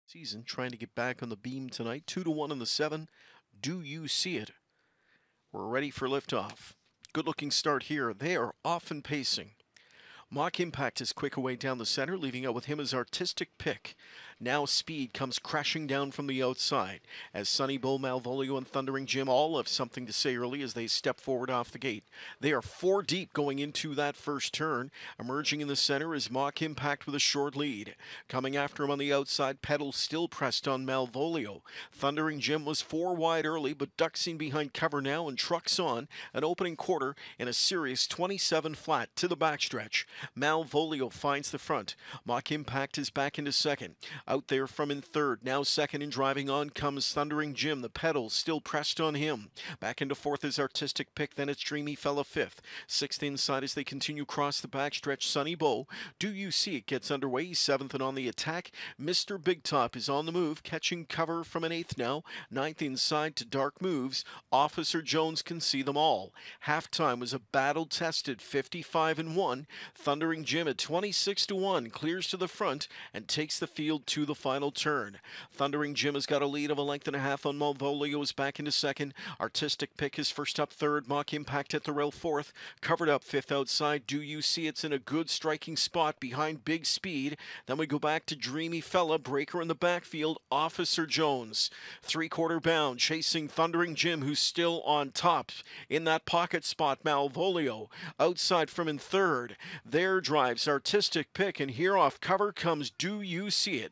Season trying to get back on the beam tonight. 2-1 in the 7. Do you see it? We're ready for liftoff. Good looking start here. They are off and pacing. Mohawk Impact is quick away down the center, leaving out with him as artistic pick. Now Speed comes crashing down from the outside as Sunny Bull, Malvolio, and Thundering Jim all have something to say early as they step forward off the gate. They are 4 deep going into that first turn. Emerging in the center is Mohawk Impact with a short lead. Coming after him on the outside, Pedal still pressed on Malvolio. Thundering Jim was 4 wide early, but ducks in behind cover now and trucks on an opening quarter in a serious 27 flat to the backstretch. Malvolio finds the front. Mohawk Impact is back into second. Out there from in third. Now second and driving on comes Thundering Jim. The pedals still pressed on him. Back into fourth is Artistic Pick. Then it's Dreamy Fella fifth. Sixth inside as they continue across the backstretch. Sunny Bow. Do You See It gets underway. He's seventh and on the attack. Mr. Big Top is on the move, catching cover from an eighth now. Ninth inside to Dark Moves. Officer Jones can see them all. Halftime was a battle-tested 55-1. Thundering Jim at 26-1 clears to the front and takes the field to the final turn. Thundering Jim has got a lead of a length and a half on Malvolio, is back into second. Artistic Pick is first up third. Mohawk Impact at the rail fourth. Covered up fifth outside. Do You See It's in a good striking spot behind Big Speed. Then we go back to Dreamy Fella. Breaker in the backfield. Officer Jones. 3/4 bound chasing Thundering Jim, who's still on top. In that pocket spot, Malvolio. Outside from in third. There drives Artistic Pick, and here off cover comes Do You See It.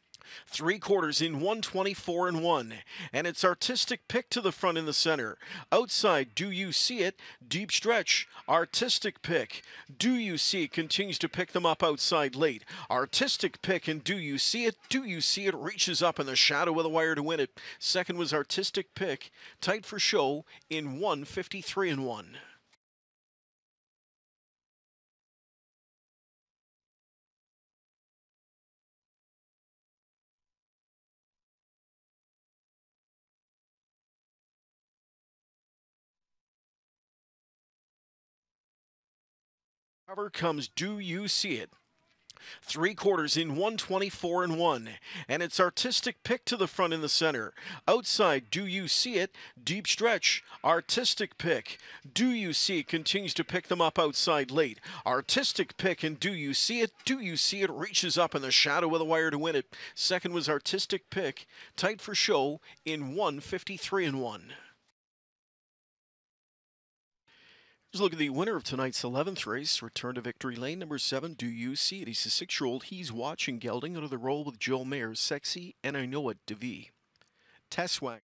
3/4 in 124-1, and it's Artistic Pick to the front in the center. Outside, Do You See It? Deep stretch, Artistic Pick. Do You See It continues to pick them up outside late. Artistic Pick and Do You See It? Do You See It reaches up in the shadow of the wire to win it. Second was Artistic Pick, tight for show in 153-1. Cover comes Do You See It? 3/4 in 124-1, and it's Artistic Pick to the front in the center. Outside, Do You See It? Deep stretch, Artistic Pick. Do You See It continues to pick them up outside late. Artistic Pick and Do You See It? Do You See It reaches up in the shadow of the wire to win it. Second was Artistic Pick, tight for show in 153-1. Let's look at the winner of tonight's 11th race. Return to victory lane, number 7, Do You See It? He's a 6-year-old. He's watching gelding under the roll with Joe Mayer, Sexy, and I Know It, DeVee. Tesswack.